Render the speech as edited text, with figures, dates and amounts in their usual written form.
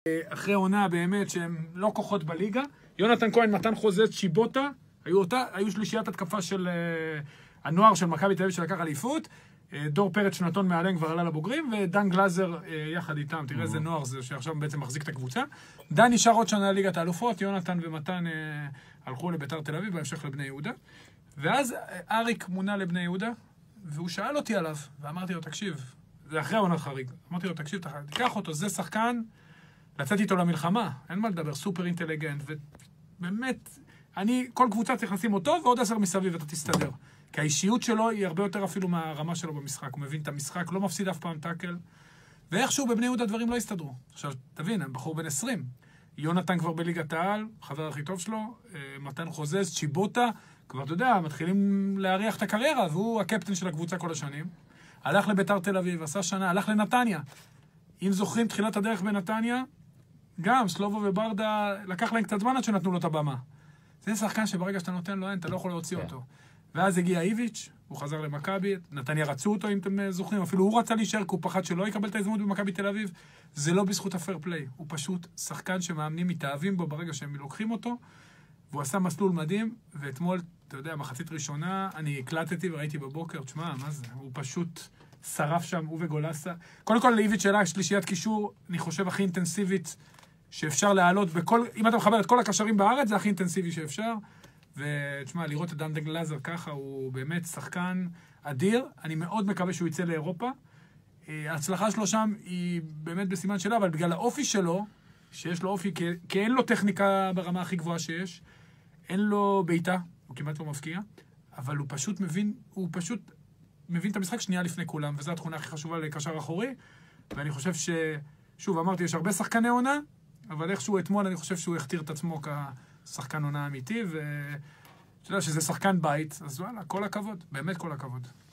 אחרי עונה באמת שהם לא כוחות בליגה. יונתן כהן, מתן חוזז, צ'יבוטה, היו שלישיית התקפה של הנוער של מכבי תל אביב שלקח אליפות. דור פרץ שנתון מעליהם כבר עלה לבוגרים, ודן גלזר יחד איתם. תראה איזה נוער זה שעכשיו בעצם מחזיק את הקבוצה. דן נשאר עוד שנה ליגת האלופות, יונתן ומתן הלכו לביתר תל אביב, בהמשך לבני יהודה. ואז אריק מונה לבני יהודה, והוא שאל אותי עליו, ואמרתי לו, תקשיב, זה אחרי העונת חריג. אמרתי לו, תקשיב, תיקח אותו, זה שחקן, לצאת איתו למלחמה, אין מה לדבר, סופר אינטליגנט, ובאמת, כל קבוצה צריך לשים אותו, ועוד 10 מסביב, אתה תסתדר. כי האישיות שלו היא הרבה יותר אפילו מהרמה שלו במשחק. הוא מבין את המשחק, לא מפסיד אף פעם טאקל, ואיכשהו בבני יהודה דברים לא הסתדרו. עכשיו, תבין, הם בחור בן 20. יונתן כבר בליגת העל, חבר הכי טוב שלו, מתן חוזז, צ'יבוטה, כבר, אתה יודע, מתחילים להריח את הקריירה, והוא הקפטן של הקבוצה כל השנים. הלך לביתר תל אביב, עשה שנה, הלך לנתניה. אם זוכרים תחילת הדרך בנתניה, גם סלובו וברדה, לקח להם קצת זמן עד שנתנו לו את הבמה. זה שחקן שברגע שאתה נותן לו אין, אתה לא יכול להוציא אותו. ואז הגיע איביץ', הוא חזר למכבי, נתניה רצו אותו, אם אתם זוכרים, אפילו הוא רצה להישאר, כי הוא פחד שלא יקבל את ההזדמנות במכבי תל אביב. זה לא בזכות הפייר פליי, הוא פשוט שחקן שמאמנים מתאהבים בו ברגע שהם לוקחים אותו, והוא עשה מסלול מדהים, ואתמול, אתה יודע, מחצית ראשונה, אני הקלטתי וראיתי בבוקר, תשמע, מה זה? הוא פשוט שרף שם, הוא וגולסה. קודם כל, לאיביץ' שלה, שלישיית קישור, אני חושב, הכי אינטנסיבית שאפשר להעלות בכל, אם אתה מחבר את כל הקשרים בארץ, זה הכי אינטנסיבי שאפשר. ותשמע, לראות את דן גלזר ככה, הוא באמת שחקן אדיר. אני מאוד מקווה שהוא יצא לאירופה. ההצלחה שלו שם היא באמת בסימן שלה, אבל בגלל האופי שלו, שיש לו אופי, כי אין לו טכניקה ברמה הכי גבוהה שיש, אין לו בעיטה, הוא כמעט לא מפקיע, אבל הוא פשוט מבין את המשחק שנייה לפני כולם, וזו התכונה הכי חשובה לקשר אחורי, ואני חושב שוב, אמרתי, יש הרבה שחקני עונה, אבל איכשהו אתמול אני חושב שהוא הכתיר את עצמו כשחקן עונה אמיתי, ואתה יודע שזה שחקן בית, אז וואלה, כל הכבוד, באמת כל הכבוד.